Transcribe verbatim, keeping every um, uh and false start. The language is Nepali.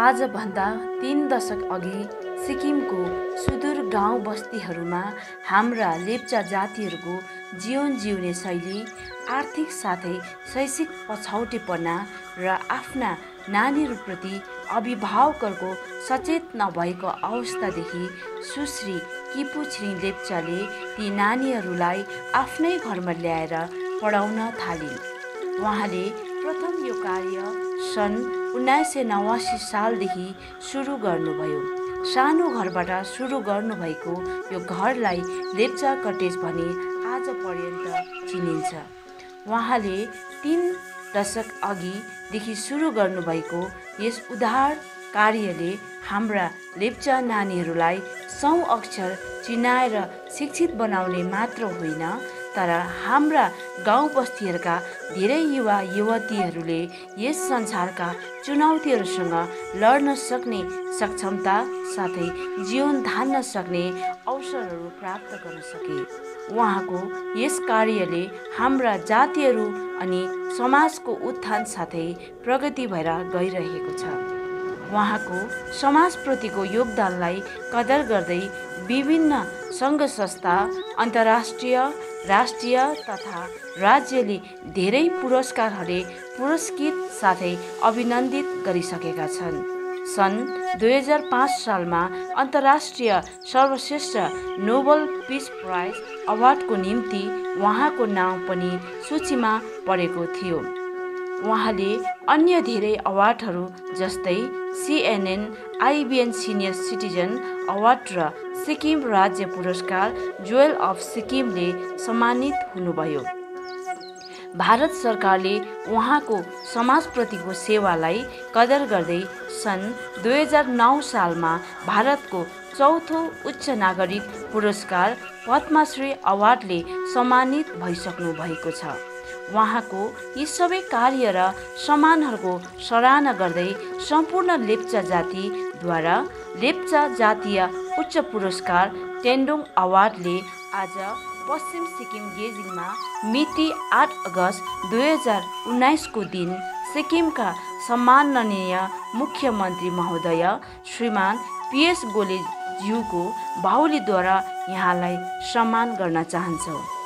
आजभन्दा तीन दशक अघि सिक्किमको सुदूर गाउँ बस्तीहरूमा हाम्रा लेप्चा जातिहरूको जीवन जिउने शैली, आर्थिक साथै शैक्षिक पछौटेपना र आफ्ना नानीहरूप्रति अभिभावकहरूको सचेत नभएको अवस्थादेखि सुश्री किपु छिरिङ लेप्चाले ती नानीहरूलाई आफ्नै घरमा ल्याएर पढाउन थालिन्। उहाँले प्रथम यो कार्य सन् उन्नाइस सय नवासी सालदेखि सुरु गर्नुभयो। सानो घरबाट सुरु गर्नुभएको यो घरलाई लेप्चा कटेज भनी आज पर्यन्त चिनिन्छ। उहाँले तीन दशक अघिदेखि सुरु गर्नुभएको यस उदार कार्यले हाम्रा लेप्चा नानीहरूलाई सौ अक्षर चिनाएर शिक्षित बनाउने मात्र होइन, तर हाम्रा गाउँ बस्तीहरूका धेरै युवा युवतीहरूले यस संसारका चुनौतीहरूसँग लड्न सक्ने सक्षमता साथै जीवन धान्न सक्ने अवसरहरू प्राप्त गर्न सके। उहाँको यस कार्यले हाम्रा जातिहरू अनि समाजको उत्थान साथै प्रगति भएर गइरहेको छ। उहाँको समाजप्रतिको योगदानलाई कदर गर्दै विभिन्न सङ्घ संस्था, अन्तर्राष्ट्रिय, राष्ट्रिय तथा राज्यले धेरै पुरस्कारहरूले पुरस्कृत साथै अभिनन्दित गरिसकेका छन्। सन् दुई हजार पाँच सालमा अन्तर्राष्ट्रिय सर्वश्रेष्ठ नोबल पिस प्राइज अवार्डको निम्ति उहाँको नाउँ पनि सूचीमा परेको थियो। उहाँले अन्य धेरै अवार्डहरू जस्तै CNN IBN senior citizen award र सिक्किम राज्य पुरस्कार ज्वेल अफ सिक्किमले सम्मानित हुनुभयो। भारत सरकारले उहाँको समाजप्रतिको सेवालाई कदर गर्दै सन् दुई हजार नौ सालमा भारतको चौथो उच्च नागरिक पुरस्कार पद्मश्री अवार्डले सम्मानित भइसक्नु भएको छ। उहाँको यी सबै कार्य र सम्मानहरूको सराहना गर्दै सम्पूर्ण लेप्चा जातिद्वारा लेप्चा जातीय उच्च पुरस्कार टेन्डोङ अवार्डले आज पश्चिम सिक्किम गेजिङमा मिति आठ अगस्त दुई हजार उन्नाइसको दिन सिक्किमका सम्माननीय मुख्यमन्त्री महोदय श्रीमान पिएस गोलेज्यूको बाहुलीद्वारा यहाँलाई सम्मान गर्न चाहन्छौँ।